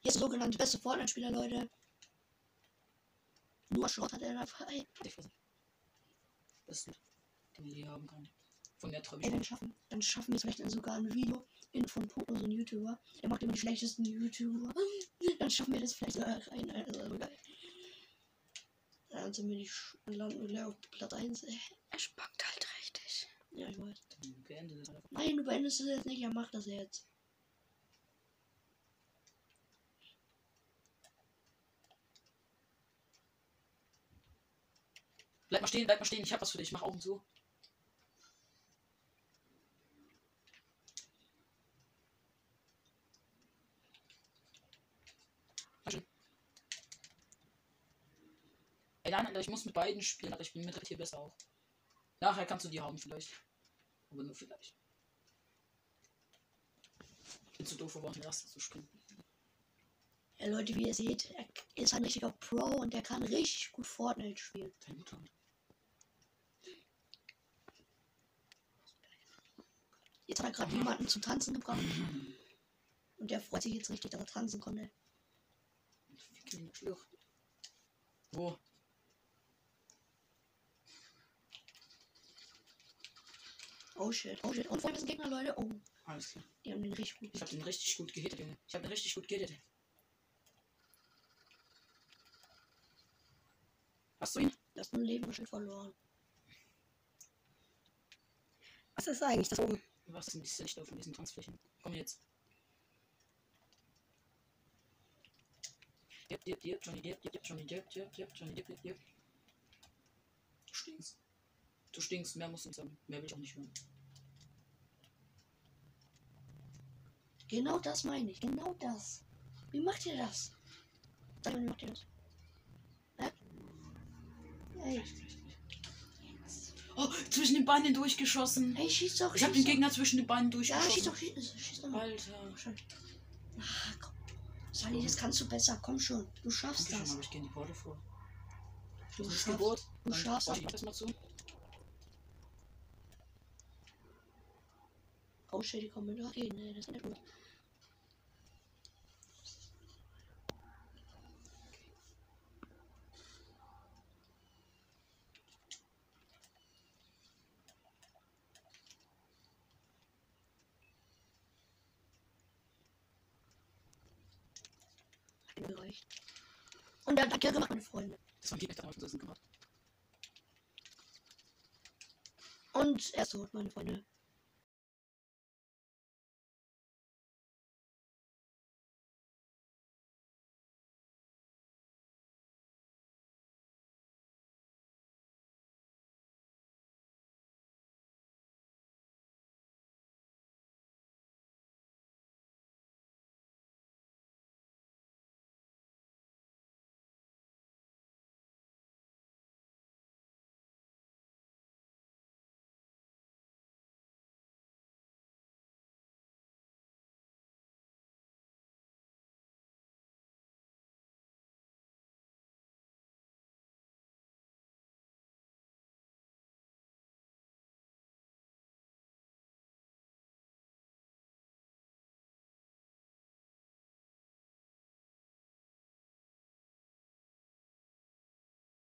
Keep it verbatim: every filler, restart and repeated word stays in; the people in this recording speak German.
Hier ist der sogenannte beste Fortnite-Spieler, Leute. Nur Schrott hat er dabei. Das ist gut. Den wir hier haben kann. Von der träume Ey, ich dann nicht. schaffen, dann schaffen wir es vielleicht sogar ein Video in von Poco, so ein YouTuber. Der macht immer die schlechtesten YouTuber. Dann schaffen wir das vielleicht sogar rein. Also geil. Dann sind wir die Sch landen wir auf Platz eins. Er spackt halt richtig. Ja, ich weiß. Beende das einfach. Nein, du beendest es jetzt nicht. Er macht das jetzt. Bleib mal stehen, bleib mal stehen. Ich hab was für dich. Mach Augen zu. Ey, nein, Alter, ich muss mit beiden spielen, aber ich bin mit hier besser auch. Nachher kannst du die haben vielleicht. Aber nur vielleicht. Ich bin zu doof geworden, erst zu springen. Ja, Leute, wie ihr seht, er ist ein richtiger Pro und der kann richtig gut Fortnite spielen. Dein Mutter. Jetzt hat er gerade jemanden zum Tanzen gebracht. Und der freut sich jetzt richtig, dass er tanzen konnte. Wo? Oh shit, oh shit. Und vor allem sind Gegner, Leute. Oh, Alles klar. die haben den richtig gut. Ich hab den richtig gut gehittet, Junge. Ich hab den richtig gut gehittet. Hast du ihn? Das ist ein Leben schon verloren. Was ist eigentlich das oben? Was ist denn dieses Licht auf diesen Tanzflächen? Komm jetzt. Jep, jep, jep, Johnny, jep, jep, Johnny, jep, jep, jep, Johnny, jep, jep, jep. Du stinkst. Du stinkst, mehr musst du nicht sagen. Mehr will ich auch nicht hören. Genau das meine ich. Genau das. Wie macht ihr das? Sag mal, wie macht ihr das? Hä? Ey, Oh, zwischen den Beinen durchgeschossen. ey, schieß doch. Ich hab schieß den Gegner zwischen den Beinen doch. Ja, durchgeschossen. schieß doch, schieß, schieß doch. Alter. Schon. Ah, komm. Sally, das kannst du besser. Komm schon. Du schaffst Schon, das. aber ich gehe in die Porte vor. Du Das ist schaffst, Geburt. du Dann schaffst baue ich das. das mal zu. Oh shit, die kommen mit Raketen. Nee, das ist nicht gut. Hat mir gereicht. Und dann hat er gemacht, meine Freunde. Das war ein Gegner, der hat gemacht. Und er ist tot, meine Freunde.